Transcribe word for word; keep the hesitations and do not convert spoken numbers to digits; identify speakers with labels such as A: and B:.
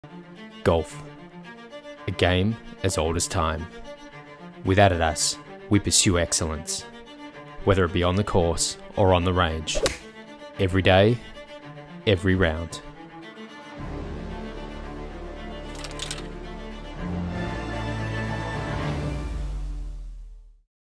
A: Golf. A game as old as time. With Adidas, we pursue excellence. Whether it be on the course or on the range. Every day, every round.